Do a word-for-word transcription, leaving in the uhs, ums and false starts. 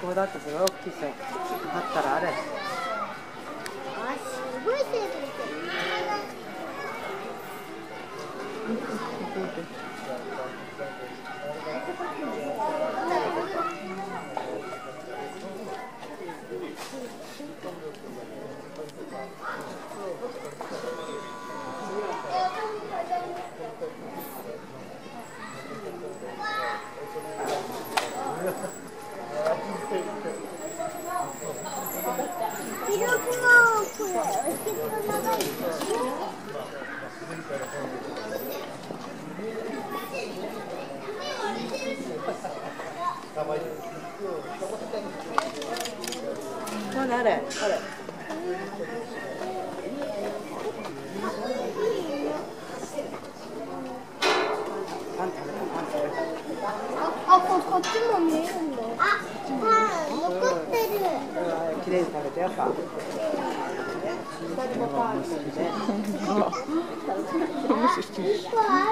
こだってすごい大きいさ。あったらあれ。 あ、すごい成分してる。記録がこれ、記録が長い。 何あれ？あれ。パン食べた、パン食べた。 あ、ここっちも見えるんだ。あ、パン残ってる。 綺麗に食べてやっぱ。 パン。